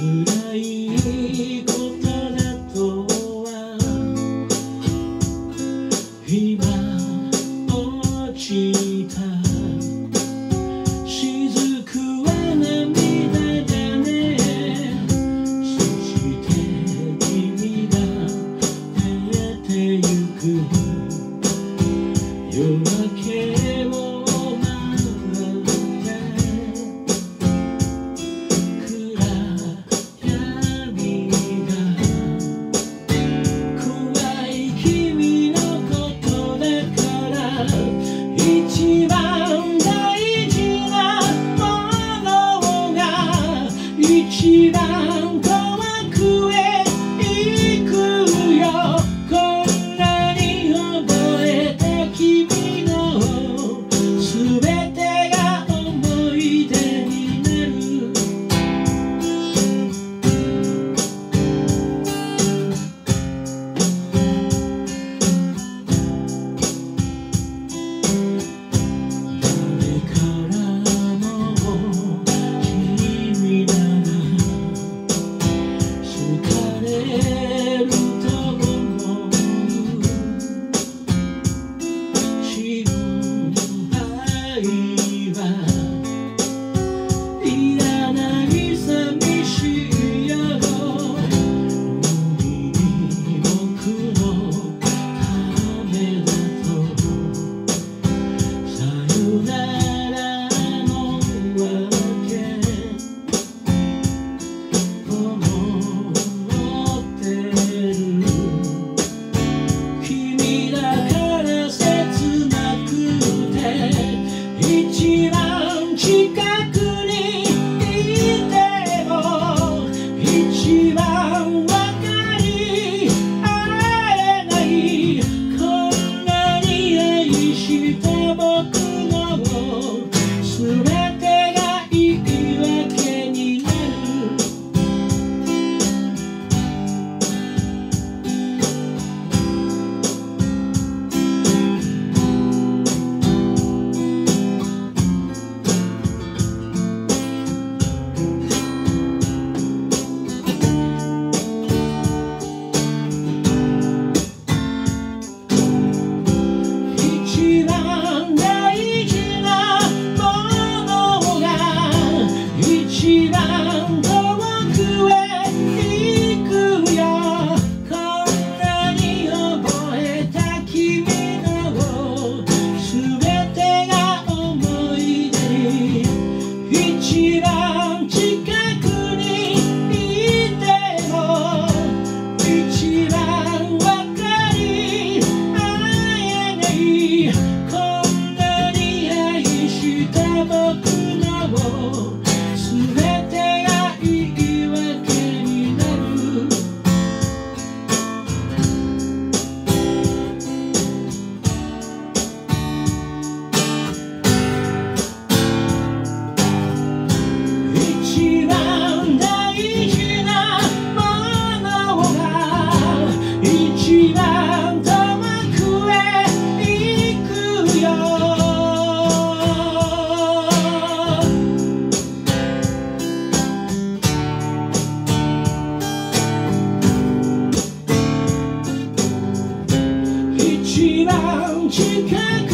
辛いことだとは今落ちた雫は涙だね。そして君が出てゆく夜明けを待って暗闇が怖い君のことだから一番大事なものが一番遠くへ行くよ。こんなに覚えた君のすべてが思い出になる。誰からも君なら好かれると思う。心配はいらない寂しい夜無理に僕のためだとさよならのわけ思ってる。君だから切なくて一番近くにいても一番分かり合えない。こんなに愛した僕のすべてが言い訳になる。一番大事なものが一番遠くへ行くよ。こんなに覚えた君のすべてが思い出に一番近くにいても一番分かり合えない。こんなに愛した僕のすべてが言い訳になる。一番大事なものが一番遠くへ行くよ。一番近く